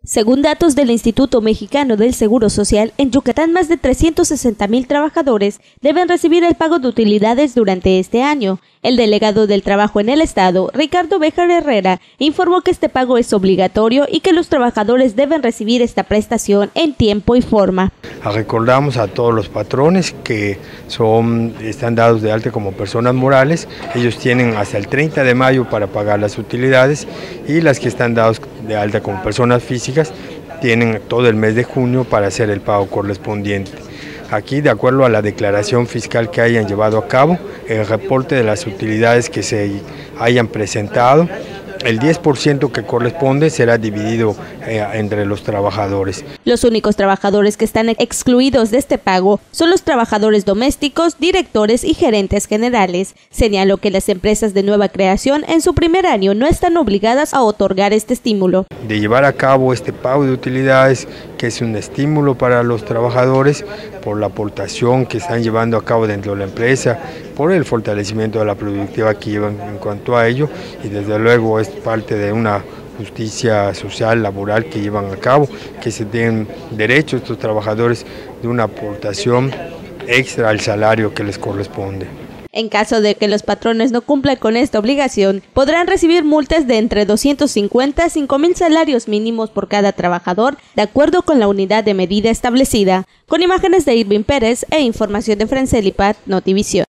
Según datos del Instituto Mexicano del Seguro Social, en Yucatán más de 360,000 trabajadores deben recibir el pago de utilidades durante este año. El delegado del trabajo en el estado, Ricardo Béjar Herrera, informó que este pago es obligatorio y que los trabajadores deben recibir esta prestación en tiempo y forma. Recordamos a todos los patrones que están dados de alta como personas morales. Ellos tienen hasta el 30 de mayo para pagar las utilidades, y las que están dados de alta como personas físicas tienen todo el mes de junio para hacer el pago correspondiente. Aquí, de acuerdo a la declaración fiscal que hayan llevado a cabo, el reporte de las utilidades que se hayan presentado, el 10% que corresponde será dividido entre los trabajadores. Los únicos trabajadores que están excluidos de este pago son los trabajadores domésticos, directores y gerentes generales. Señaló que las empresas de nueva creación en su primer año no están obligadas a otorgar este estímulo. De llevar a cabo este pago de utilidades, que es un estímulo para los trabajadores por la aportación que están llevando a cabo dentro de la empresa, por el fortalecimiento de la productividad que llevan en cuanto a ello, y desde luego es parte de una justicia social, laboral que llevan a cabo, que se den derecho a estos trabajadores de una aportación extra al salario que les corresponde. En caso de que los patrones no cumplan con esta obligación, podrán recibir multas de entre 250 a 5,000 salarios mínimos por cada trabajador, de acuerdo con la unidad de medida establecida. Con imágenes de Irving Pérez e información de Francelipat, Notivisión.